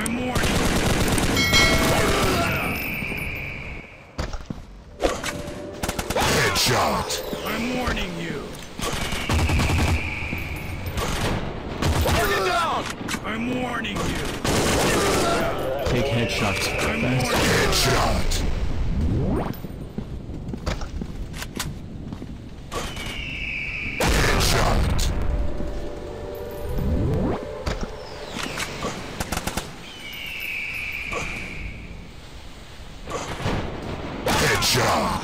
I'm warning you. Headshot. I'm warning you. Target down! I'm warning you. Take headshots I'm fast. warning Headshot. Headshot. Headshot.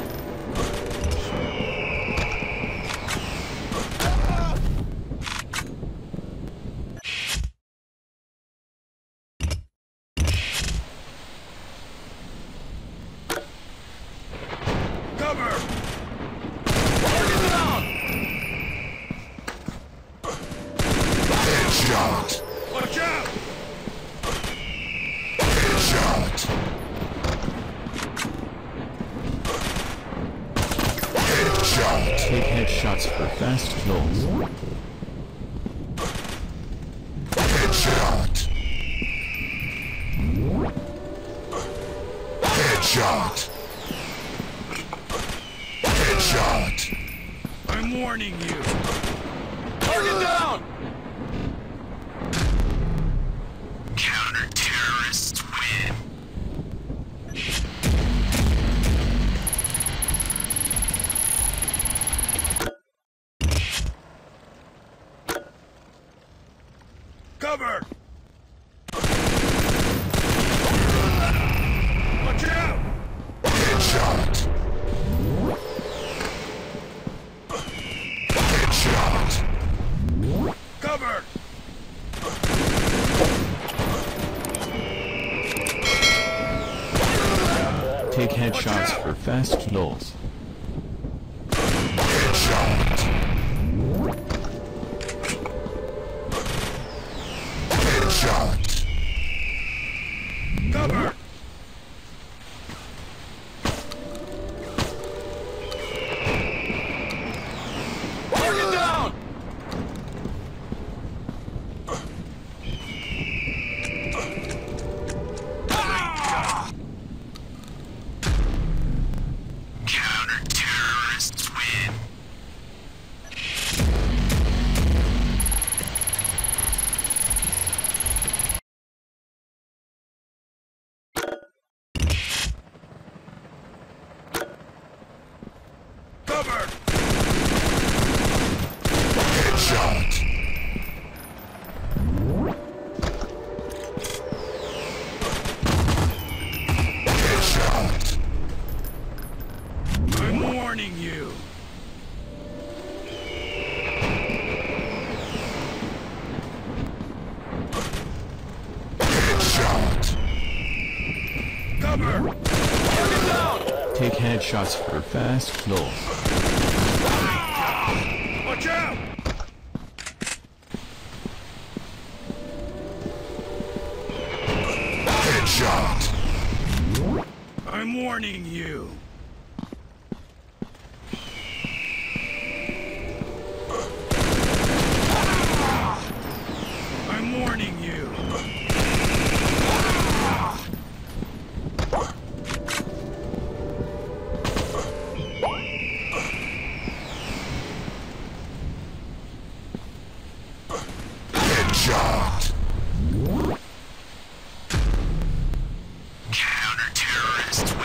Cover! Target down! Headshot. Watch out! Headshot. Headshot. Take headshots for fast kills. Headshot. Headshot. Headshot. I'm warning you. Target down! Counter-terrorists win. Cover! Watch out! Headshot. Headshot. Cover! Take headshots for fast kills. Headshot. Headshot. Cover! Target down! Counter-terrorists win. Cover! Headshot. Headshot. I'm warning you. Headshot. Cover! Target down! Take headshots for fast kills. Watch out! Headshot. I'm warning you. I'm warning you. Headshot. Counter-terrorists